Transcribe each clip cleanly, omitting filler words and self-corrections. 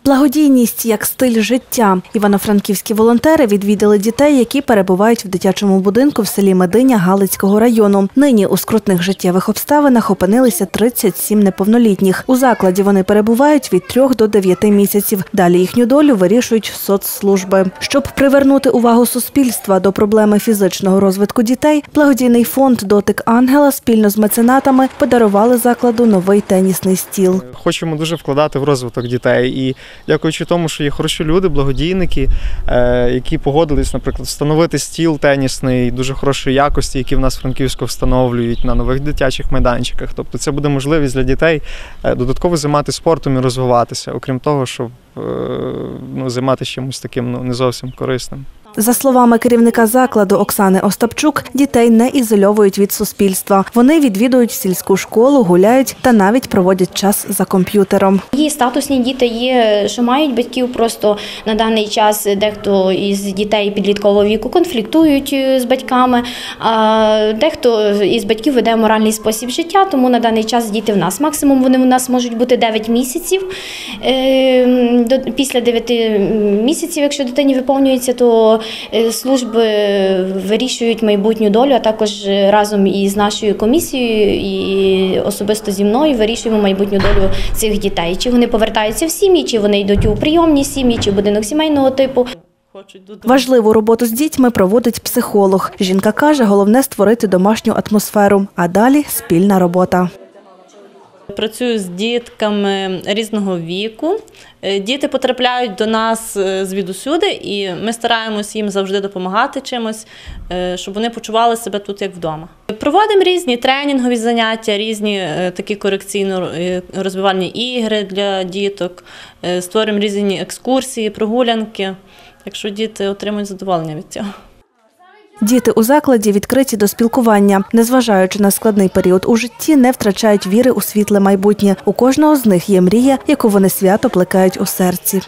Благодійність як стиль життя. Івано-франківські волонтери відвідали дітей, які перебувають в дитячому будинку в селі Мединя Галицького району. Нині у скрутних життєвих обставинах опинилися 37 неповнолітніх. У закладі вони перебувають від 3 до 9 місяців. Далі їхню долю вирішують соцслужби. Щоб привернути увагу суспільства до проблеми фізичного розвитку дітей, благодійний фонд «Дотик ангела» спільно з меценатами подарували закладу новий тенісний стіл. Хочемо дуже вкладати в розвиток дітей і дякуючи тому, що є хороші люди, благодійники, які погодились, наприклад, встановити стіл тенісний дуже хорошої якості, який в нас в Франківську встановлюють на нових дитячих майданчиках. Тобто це буде можливість для дітей додатково займатися спортом і розвиватися, окрім того, щоб займатися чимось таким не зовсім корисним. За словами керівника закладу Оксани Остапчук, дітей не ізольовують від суспільства. Вони відвідують сільську школу, гуляють та навіть проводять час за комп'ютером. Є статусні діти, є, що мають батьків, просто на даний час дехто із дітей підліткового віку конфліктують з батьками, а дехто із батьків веде моральний спосіб життя, тому на даний час діти в нас. Максимум вони у нас можуть бути 9 місяців. Після 9 місяців, якщо дитині виповнюється, то служби вирішують майбутню долю, а також разом із нашою комісією і особисто зі мною вирішуємо майбутню долю цих дітей. Чи вони повертаються в сім'ї, чи вони йдуть у прийомні сім'ї, чи в будинок сімейного типу. Важливу роботу з дітьми проводить психолог. Жінка каже, головне – створити домашню атмосферу, а далі – спільна робота. Працюю з дітками різного віку. Діти потрапляють до нас звідусюди, і ми стараємось їм завжди допомагати чимось, щоб вони почували себе тут, як вдома. Проводимо різні тренінгові заняття, різні такі корекційно-розвивальні ігри для діток, створюємо різні екскурсії, прогулянки, так що діти отримують задоволення від цього. Діти у закладі відкриті до спілкування. Незважаючи на складний період у житті, не втрачають віри у світле майбутнє. У кожного з них є мрія, яку вони свято плекають у серці.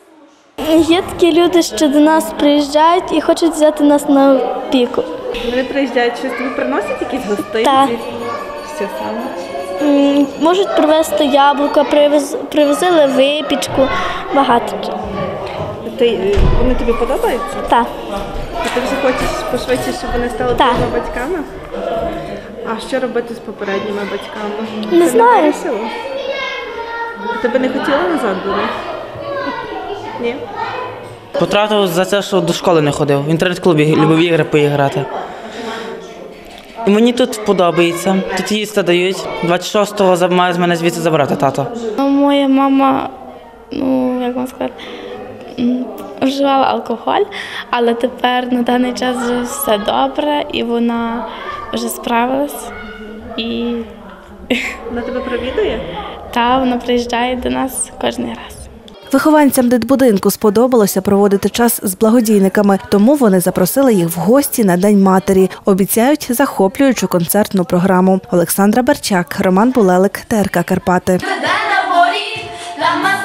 Є такі люди, що до нас приїжджають і хочуть взяти нас на опіку. Вони приїжджають, щось тобі приносять якісь гостинці? Так. Що саме? Можуть привезти яблука, привозили випічку, багато чого. Вони тобі подобаються? Так. І ти вже хочеш пошвидше, щоб вони стали твоїми батьками? А що робити з попередніми батьками? Не знаю. Тебе не хотіли назад до них? Ні? Потратив за це, що до школи не ходив. В інтернет-клубі любив ігри поіграти. І мені тут подобається. Тут їсти дають. 26-го має з мене звідси забрати тато. Моя мама, як вам сказати, вживала алкоголь, але тепер на даний час вже все добре і вона вже справилась. Вона тебе провідує? Так, вона приїжджає до нас кожен раз. Вихованцям дитбудинку сподобалося проводити час з благодійниками, тому вони запросили їх в гості на День матері. Обіцяють захоплюючу концертну програму. Олександра Берчак, Роман Булелик, ТРК Карпати.